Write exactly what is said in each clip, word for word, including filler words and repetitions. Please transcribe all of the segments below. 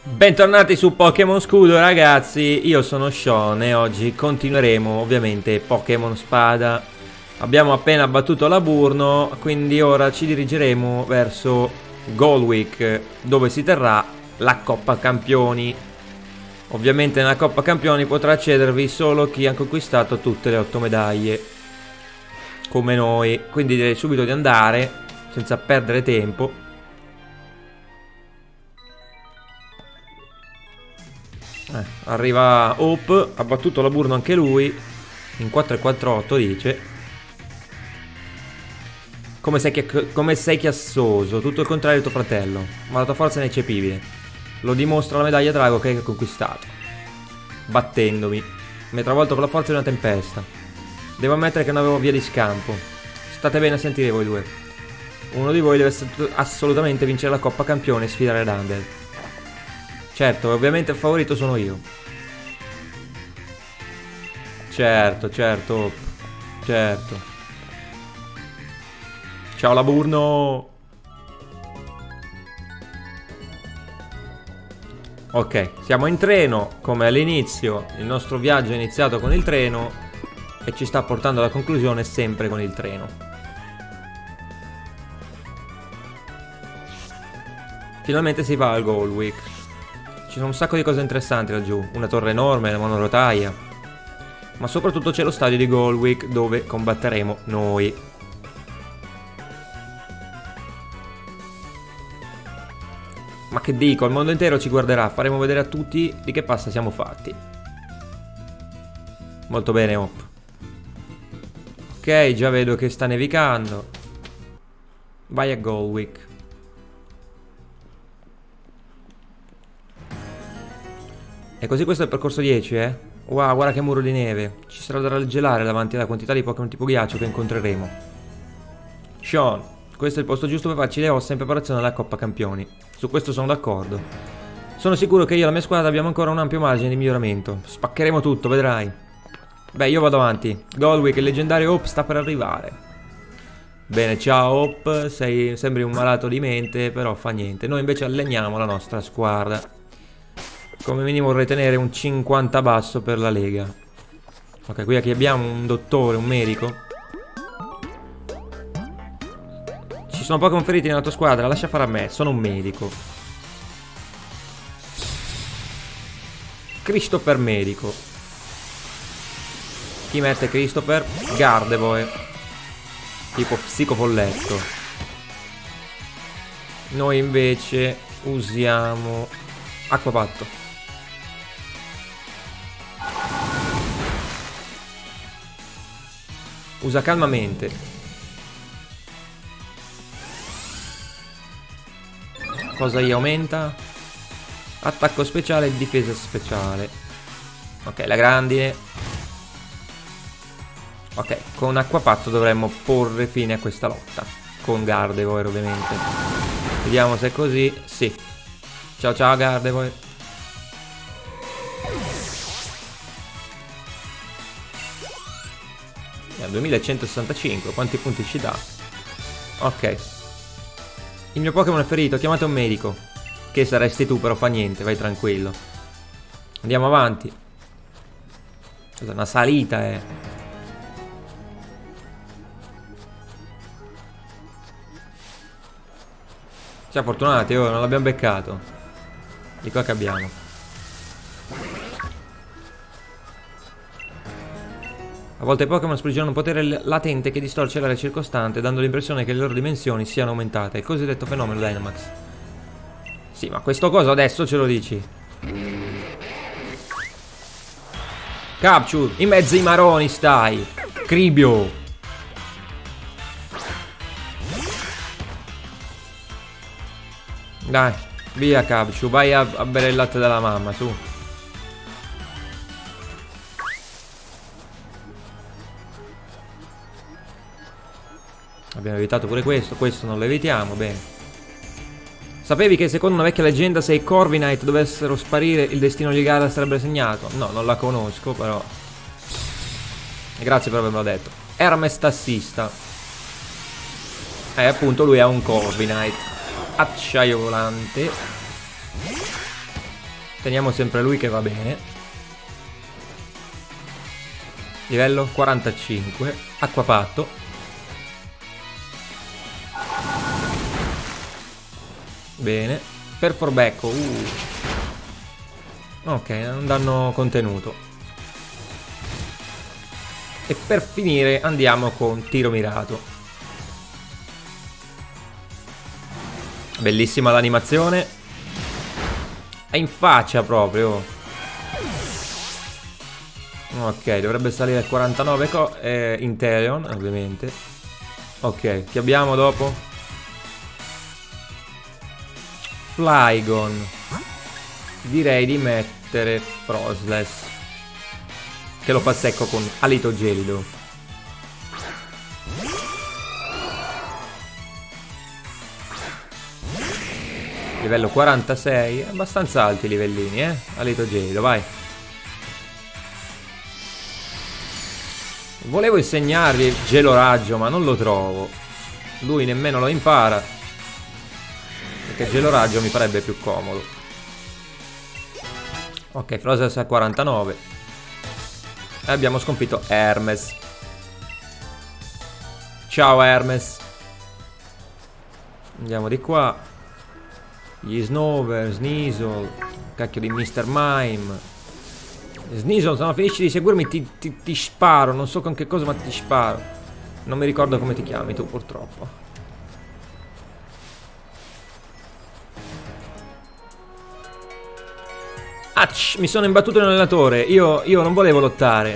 Bentornati su Pokémon Scudo ragazzi, io sono Sean e oggi continueremo ovviamente Pokémon Spada. Abbiamo appena battuto Laburno, quindi ora ci dirigeremo verso Golwyck, dove si terrà la Coppa Campioni. Ovviamente nella Coppa Campioni potrà accedervi solo chi ha conquistato tutte le otto medaglie, come noi, quindi direi subito di andare, senza perdere tempo. Eh, arriva Hope, ha battuto Laburno anche lui in quattro e quarantotto, dice. Come sei, chi come sei chiassoso, tutto il contrario di tuo fratello, ma la tua forza è ineccepibile. Lo dimostra la medaglia drago che hai conquistato, battendomi. Mi hai travolto con la forza di una tempesta. Devo ammettere che non avevo via di scampo. State bene a sentire voi due. Uno di voi deve assolutamente vincere la Coppa Campione e sfidare Dandel. Certo, ovviamente il favorito sono io. Certo, certo. Certo. Ciao Laburno. Ok, siamo in treno, come all'inizio. Il nostro viaggio è iniziato con il treno e ci sta portando alla conclusione sempre con il treno. Finalmente si va al Golwyck. Ci sono un sacco di cose interessanti laggiù, una torre enorme, la monorotaia, ma soprattutto c'è lo stadio di Golwyck dove combatteremo noi. Ma che dico, il mondo intero ci guarderà, faremo vedere a tutti di che pasta siamo fatti. Molto bene, Hop. Ok, già vedo che sta nevicando. Vai a Golwyck. E così questo è il percorso dieci, eh? Wow, guarda che muro di neve. Ci sarà da raggelare davanti alla quantità di Pokémon tipo ghiaccio che incontreremo. Sean, questo è il posto giusto per farci le ossa in preparazione alla Coppa Campioni. Su questo sono d'accordo. Sono sicuro che io e la mia squadra abbiamo ancora un ampio margine di miglioramento. Spaccheremo tutto, vedrai. Beh, io vado avanti. Golwyck, il leggendario Hope sta per arrivare. Bene, ciao Hope. Sei, sembri un malato di mente, però fa niente. Noi invece alleniamo la nostra squadra. Come minimo vorrei tenere un cinquanta basso per la lega. Ok, qui abbiamo un dottore, un medico. Ci sono Pokémon feriti nella tua squadra, lascia fare a me, sono un medico. Christopher medico. Chi mette Christopher? Gardevoir. Tipo psicofolletto. Noi invece usiamo Acquapatto. Usa calmamente. Cosa gli aumenta? Attacco speciale e difesa speciale. Ok, la grandine. Ok, con Acquapatto dovremmo porre fine a questa lotta. Con Gardevoir ovviamente. Vediamo se è così. Sì. Ciao ciao Gardevoir. duemilacentosessantacinque, quanti punti ci dà? Ok. Il mio Pokémon è ferito, chiamate un medico. Che saresti tu, però fa niente, vai tranquillo. Andiamo avanti. Cos'è, una salita, eh. Siamo fortunati, oh, non l'abbiamo beccato. Di qua che abbiamo. A volte i Pokémon sprigionano un potere latente che distorce l'area circostante, dando l'impressione che le loro dimensioni siano aumentate. Il cosiddetto fenomeno Dynamax. Sì, ma questo coso adesso ce lo dici. Capture, in mezzo ai maroni stai. Cribio. Dai, via Capture, vai a, a bere il latte della mamma, su. Abbiamo evitato pure questo, questo non lo evitiamo, bene. Sapevi che secondo una vecchia leggenda se i Corviknight dovessero sparire il destino di Gara sarebbe segnato? No, non la conosco però. Grazie per avermelo detto. Hermes tassista. Eh, appunto lui ha un Corviknight. Acciaio volante. Teniamo sempre lui che va bene. Livello quarantacinque. Acquapatto. Bene. Perforbecco. Uh. Ok, un danno contenuto. E per finire andiamo con tiro mirato. Bellissima l'animazione. È in faccia proprio. Ok, dovrebbe salire al quarantanove co eh, Inteleon, ovviamente. Ok, che abbiamo dopo? Flygon. Direi di mettere Frostless, che lo fa secco con alito gelido. Livello quarantasei. Abbastanza alti i livellini, eh. Alito gelido, vai. Volevo insegnarvi gelo raggio, ma non lo trovo. Lui nemmeno lo impara, perché gelo raggio mi farebbe più comodo. Ok, Frostless a quarantanove. E abbiamo sconfitto Hermes. Ciao Hermes. Andiamo di qua. Gli Snover, Sneasel. Cacchio di mister Mime. Sneasel, se no finisci di seguirmi ti, ti, ti sparo. Non so con che cosa, ma ti sparo. Non mi ricordo come ti chiami tu, purtroppo. Acc, mi sono imbattuto nell'allenatore. Io, io non volevo lottare.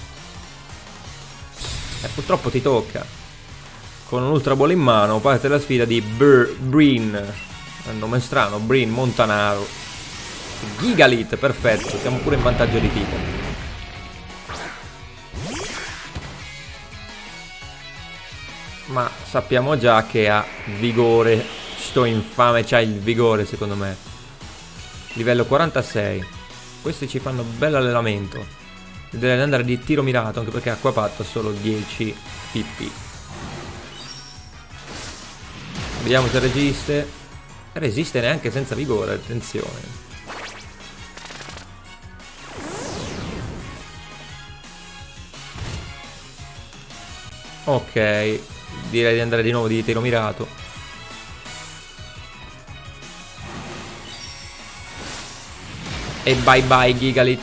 Eh, purtroppo ti tocca. Con un Ultra Ball in mano parte la sfida di Breen. È un nome strano, Breen Montanaro. Gigalit, perfetto. Siamo pure in vantaggio di tipo. Ma sappiamo già che ha vigore. Sto infame c'ha il vigore, secondo me. Livello quarantasei. Questi ci fanno bello allenamento. Deve andare di tiro mirato, anche perché Acquapatto ha solo dieci P P. Vediamo se resiste. Resiste neanche senza vigore, attenzione. Ok, direi di andare di nuovo di tiro mirato. E bye bye Gigalit.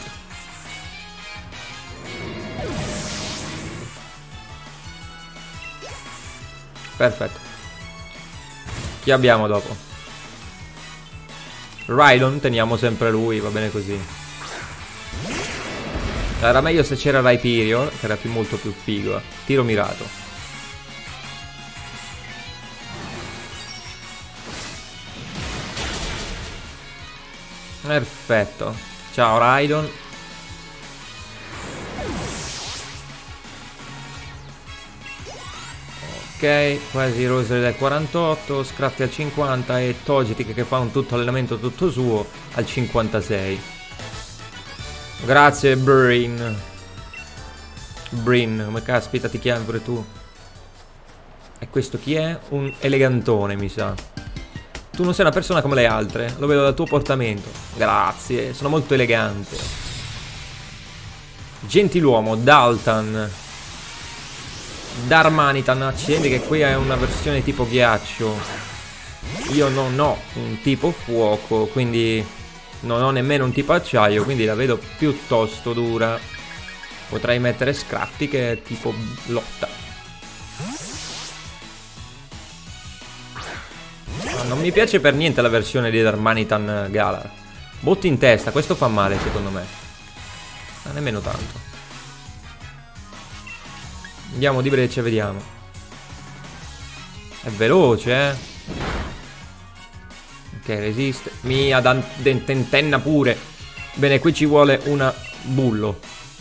Perfetto. Chi abbiamo dopo? Rhydon, teniamo sempre lui, va bene così. Era meglio se c'era Rhyperior, che era più, molto più figo. Tiro mirato. Perfetto. Ciao Rhydon. Ok, quasi Rosary del quarantotto, Scrafty al cinquanta e Togetic che fa un tutto allenamento tutto suo al cinquantasei. Grazie Breen. Breen, come caspita ti chiami pure tu? E questo chi è? Un elegantone mi sa. Tu non sei una persona come le altre, lo vedo dal tuo portamento. Grazie, sono molto elegante. Gentiluomo, Dalton. Darmanitan, accendi che qui è una versione tipo ghiaccio. Io non ho un tipo fuoco, quindi non ho nemmeno un tipo acciaio, quindi la vedo piuttosto dura. Potrei mettere Scrafty che è tipo lotta. No, non mi piace per niente la versione di Darmanitan Galar. Botti in testa, questo fa male secondo me. Ma nemmeno tanto. Andiamo di breccia e vediamo. È veloce, eh. Ok, resiste. Mia dentenna pure. Bene, qui ci vuole una bullo.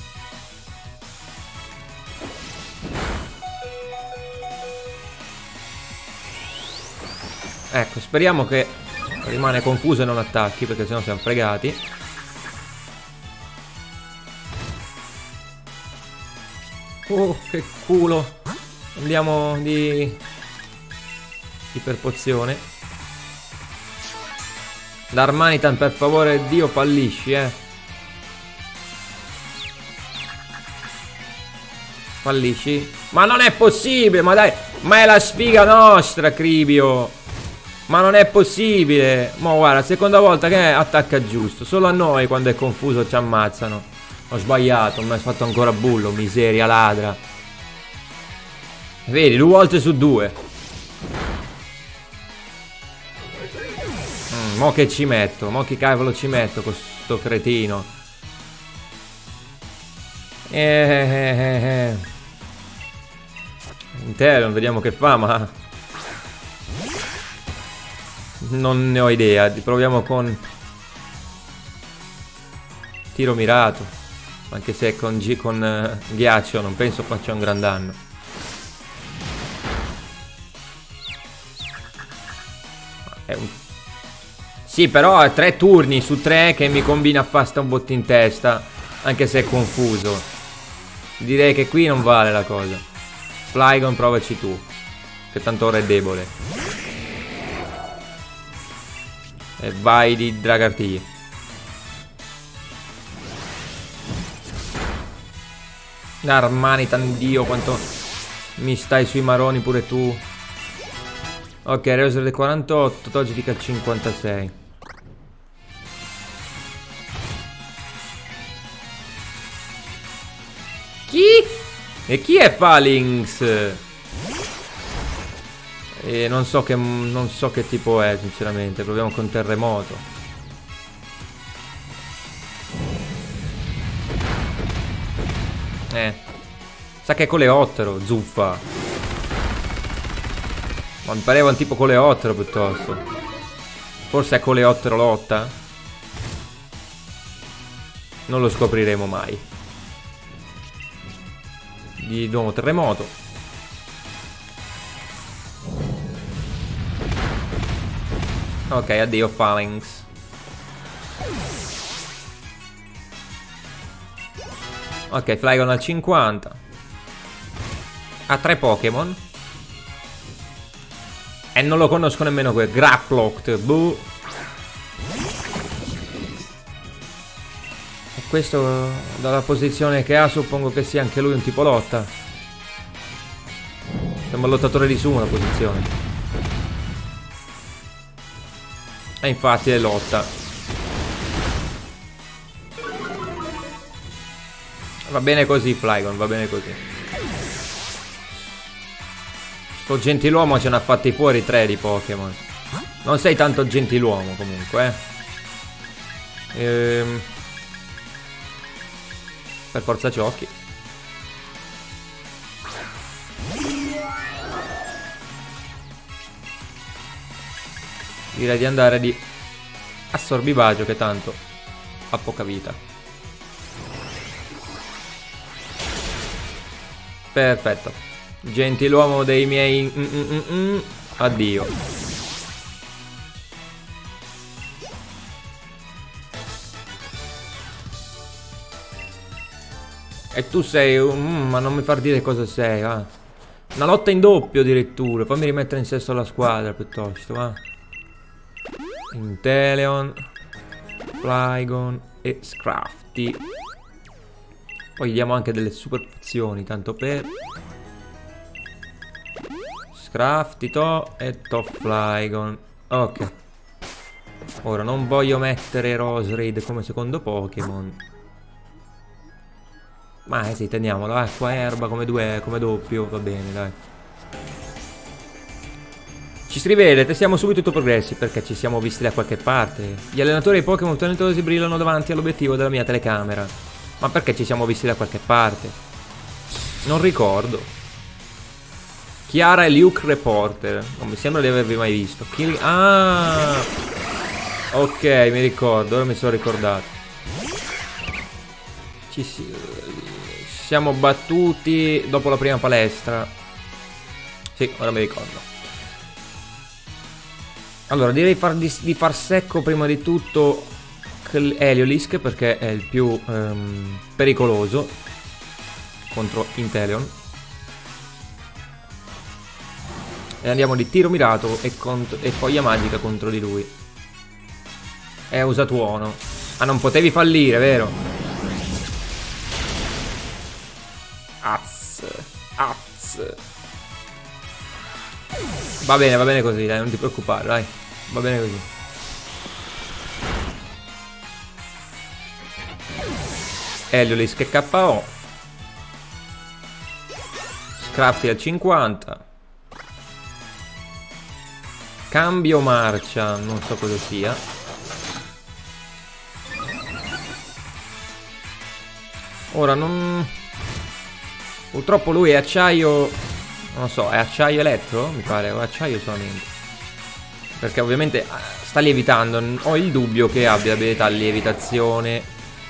Ecco, speriamo che rimane confuso e non attacchi, perché sennò siamo fregati. Oh, che culo. Andiamo di iperpozione. Darmanitan, per favore, Dio, fallisci, eh. Fallisci? Ma non è possibile, ma dai. Ma è la sfiga nostra, Cribio. Ma non è possibile. Ma guarda, seconda volta che attacca giusto. Solo a noi quando è confuso ci ammazzano. Ho sbagliato, mi hai fatto ancora bullo, miseria ladra. Vedi, due volte su due. Mm, mo che ci metto, mo che cavolo ci metto con sto cretino. Eh, eh, eh, eh. Intero, vediamo che fa, ma non ne ho idea. Proviamo con tiro mirato. Anche se con, G con uh, ghiaccio non penso faccia un gran danno. È un... Sì, però ha tre turni su tre che mi combina fasta un botto in testa. Anche se è confuso. Direi che qui non vale la cosa. Flygon, provaci tu. Che tanto ora è debole. E vai di Dragarty. Darmanitan, Dio, quanto mi stai sui maroni pure tu. Ok, Reoser del quarantotto, Togetic al cinquantasei. Chi? E chi è Phalanx? E non so che non so che tipo è, sinceramente. Proviamo con terremoto. Eh. Sa che è coleottero, zuffa. Ma mi pareva un tipo coleottero piuttosto. Forse è coleottero lotta? Non lo scopriremo mai. Di nuovo terremoto. Ok, addio Phalanx. Ok, Flygon al cinquanta. Ha tre Pokémon. E non lo conosco nemmeno quel. Graploct. Buh. E questo, dalla posizione che ha, suppongo che sia anche lui un tipo lotta. Sembra un lottatore di sumo la posizione. E infatti è lotta. Va bene così, Flygon, va bene così. Sto gentiluomo ce n'ha fatti fuori tre di Pokémon. Non sei tanto gentiluomo comunque, eh. Ehm... Per forza ciocchi. Direi di andare di assorbibagio, che tanto ha poca vita. Perfetto. Gentiluomo dei miei mm mm mm mm. Addio. E tu sei un... Mm, ma non mi far dire cosa sei, va. Una lotta in doppio addirittura. Fammi rimettere in sesto la squadra piuttosto, va. Inteleon, Flygon e Scrafty. Poi gli diamo anche delle super pozioni, tanto per... Scrafty, To e To Flygon. Ok. Ora non voglio mettere Roserade come secondo Pokémon. Ma eh sì, teniamolo. Acqua erba come due, come doppio. Va bene, dai. Ci si rivede, testiamo subito i tuoi progressi, perché ci siamo visti da qualche parte. Gli allenatori e i Pokémon talentosi brillano davanti all'obiettivo della mia telecamera. Ma perché ci siamo visti da qualche parte? Non ricordo. Chiara e Luke Reporter. Non mi sembra di avervi mai visto. Chi... Ah! Ok, mi ricordo, ora mi sono ricordato. Ci, si... ci siamo battuti dopo la prima palestra. Sì, ora mi ricordo. Allora, direi far di, di far secco prima di tutto Heliolisk, perché è il più um, pericoloso contro Inteleon. E andiamo di tiro mirato e, e foglia magica contro di lui. E usa tuono. Ah, non potevi fallire, vero? Az. Az. Va bene, va bene così, dai, non ti preoccupare, dai. Va bene così. Heliolis che K O. Scrafty al cinquanta. Cambio marcia, non so cosa sia. Ora non... Purtroppo lui è acciaio... Non so, è acciaio elettro? Mi pare, o acciaio solamente. Perché ovviamente sta lievitando. Ho il dubbio che abbia abilità lievitazione.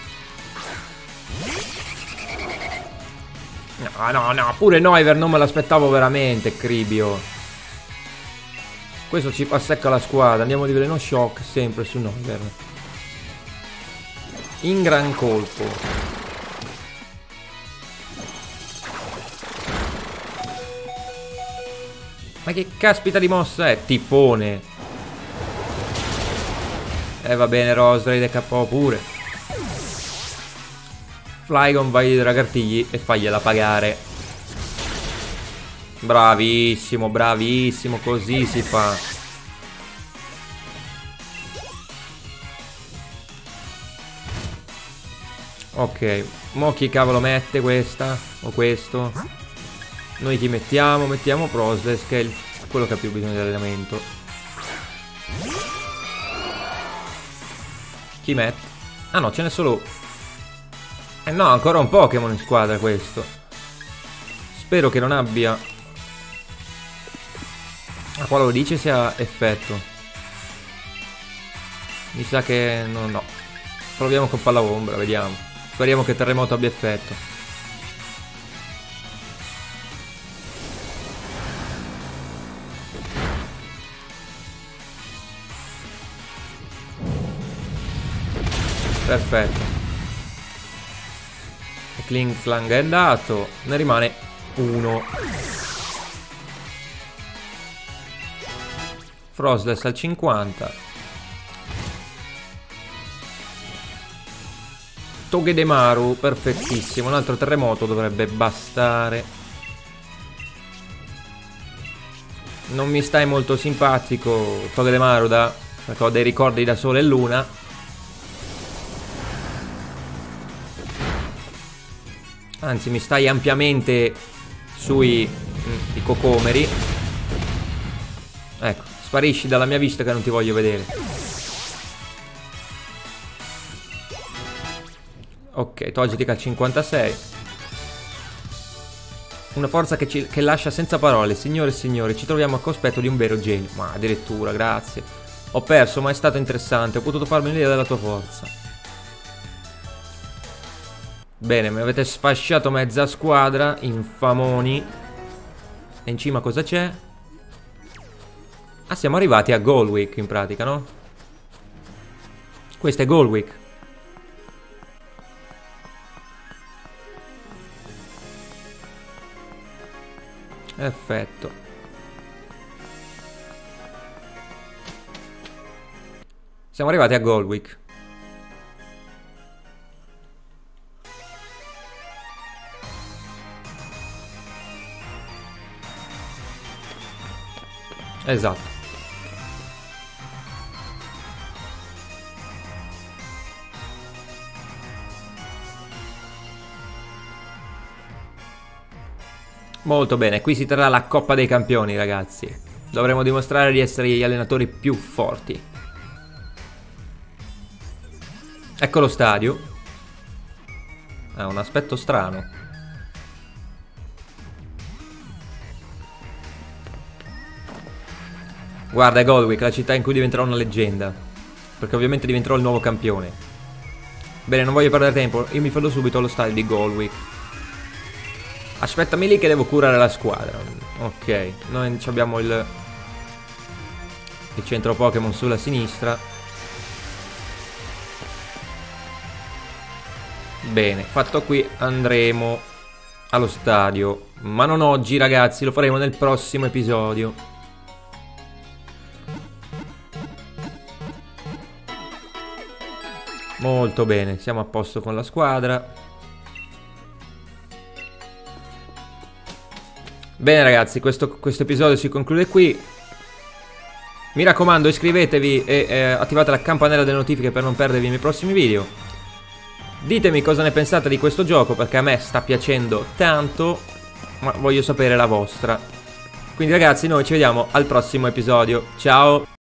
No, no, no, pure Noivern non me l'aspettavo veramente, Cribio. Questo ci fa secca la squadra. Andiamo di veleno shock sempre su Noivern. In gran colpo. Ma che caspita di mossa è? Tifone. Eh va bene, Roserade K O pure. Flygon vai dai ragartigli e fagliela pagare. Bravissimo, bravissimo, così si fa. Ok, mo chi cavolo mette questa? O questo? Noi chi mettiamo? Mettiamo Prosles, che è il, quello che ha più bisogno di allenamento. Chi mette? Ah no, ce n'è solo... Eh no, ancora un Pokémon in squadra questo. Spero che non abbia... Ah, qua lo dice se ha effetto. Mi sa che... No, no. Proviamo con palla ombra, vediamo. Speriamo che terremoto abbia effetto. Perfetto. E Kling Flang è andato. Ne rimane uno. Frostless al cinquanta. Togedemaru, perfettissimo. Un altro terremoto dovrebbe bastare. Non mi stai molto simpatico, Togedemaru, da... perché ho dei ricordi da Sole e Luna. Anzi, mi stai ampiamente sui mm, i cocomeri. Ecco, sparisci dalla mia vista che non ti voglio vedere. Ok, Togetic al cinquantasei. Una forza che, ci, che lascia senza parole. Signore e signori, ci troviamo a cospetto di un vero genio. Ma addirittura, grazie. Ho perso, ma è stato interessante. Ho potuto farmi un'idea della tua forza. Bene, mi avete sfasciato mezza squadra, infamoni. E in cima cosa c'è? Ah, siamo arrivati a Golwyck in pratica, no? Questo è Golwyck. Perfetto. Siamo arrivati a Golwyck. Esatto. Molto bene, qui si terrà la Coppa dei Campioni, ragazzi. Dovremo dimostrare di essere gli allenatori più forti. Ecco lo stadio. Ha un aspetto strano. Guarda, è Golwyck, la città in cui diventerò una leggenda. Perché ovviamente diventerò il nuovo campione. Bene, non voglio perdere tempo. Io mi fallo subito allo stadio di Golwyck. Aspettami lì che devo curare la squadra. Ok, noi abbiamo il... il centro Pokémon sulla sinistra. Bene, fatto qui andremo allo stadio. Ma non oggi, ragazzi, lo faremo nel prossimo episodio. Molto bene, siamo a posto con la squadra. Bene ragazzi, questo, questo episodio si conclude qui. Mi raccomando, iscrivetevi e eh, attivate la campanella delle notifiche per non perdervi i miei prossimi video. Ditemi cosa ne pensate di questo gioco, perché a me sta piacendo tanto, ma voglio sapere la vostra. Quindi ragazzi, noi ci vediamo al prossimo episodio. Ciao!